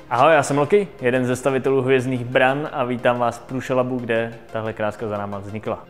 Ahoj, já jsem Loki, jeden ze stavitelů Hvězdných bran a vítám vás v Průšelabu, kde tahle kráska za náma vznikla.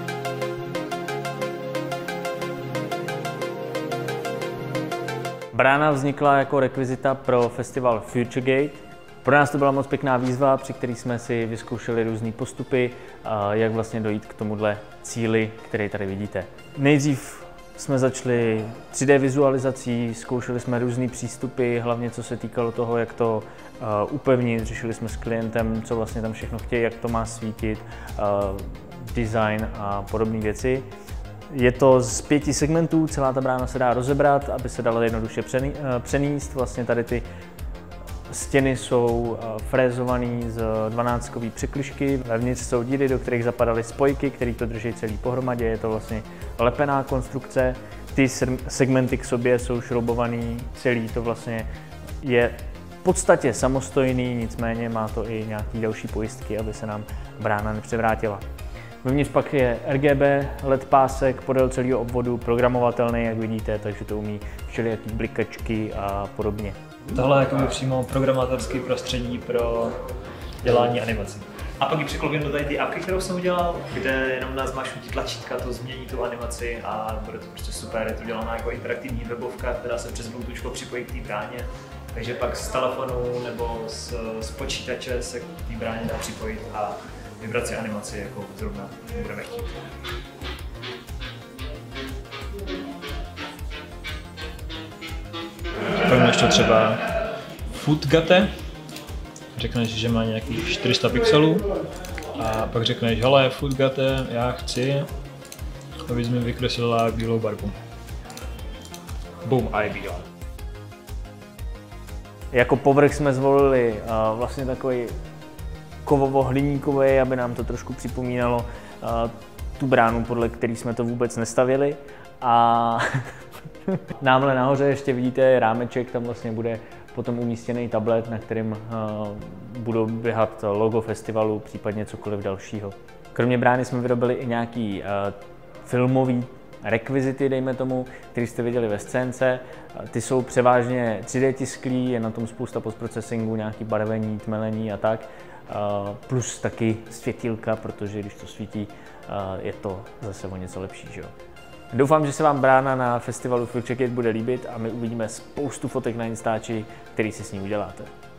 Brána vznikla jako rekvizita pro festival FutureGate. Pro nás to byla moc pěkná výzva, při které jsme si vyzkoušeli různé postupy, jak vlastně dojít k tomuhle cíli, který tady vidíte. Nejdřív jsme začali 3D vizualizací, zkoušeli jsme různé přístupy, hlavně co se týkalo toho, jak to upevnit, řešili jsme s klientem, co vlastně tam všechno chtějí, jak to má svítit, design a podobné věci. Je to z 5 segmentů, celá ta brána se dá rozebrat, aby se dala jednoduše přenést. Vlastně tady ty stěny jsou frézované z 12kový překližky, vevnitř jsou díry, do kterých zapadaly spojky, které to drží celý pohromadě, je to vlastně lepená konstrukce. Ty segmenty k sobě jsou šroubovaný, celý to vlastně je v podstatě samostojný, nicméně má to i nějaké další pojistky, aby se nám brána nepřevrátila. Vevnitř pak je RGB LED pásek podél celého obvodu, programovatelný, jak vidíte, takže to umí všelijaký blikačky a podobně. Tohle je jakoby přímo programátorský prostředí pro dělání animací. A pak ji překlopím do tady ty apky, kterou jsem udělal, kde jenom na zmáčknutí tlačítka to změní tu animaci a bude to prostě super. Je to dělaná jako interaktivní webovka, která se přes Bluetooth připojí k té bráně. Takže pak z telefonu nebo z počítače se k té bráně dá připojit a vybrat si animaci, jako zrovna budeme chtít. Pak máš to třeba FootGate, řekneš, že má nějakých 400 pixelů a pak řekneš, hele FootGate, já chci, abys mi vykreslila bílou barvu. Boom, a je bílá. Jako povrch jsme zvolili vlastně takový kovovo-hliníkový, aby nám to trošku připomínalo tu bránu, podle který jsme to vůbec nestavili. A námhle nahoře ještě vidíte rámeček, tam vlastně bude potom umístěný tablet, na kterém budou běhat logo festivalu, případně cokoliv dalšího. Kromě brány jsme vyrobili i nějaký filmový rekvizity, dejme tomu, který jste viděli ve scénce. Ty jsou převážně 3D tisklí, je na tom spousta postprocesingu, nějaký barvení, tmelení a tak. Plus taky světýlka, protože když to svítí, je to zase o něco lepší, že jo? Doufám, že se vám brána na festivalu FutureGate bude líbit a my uvidíme spoustu fotek na Instači, který si s ní uděláte.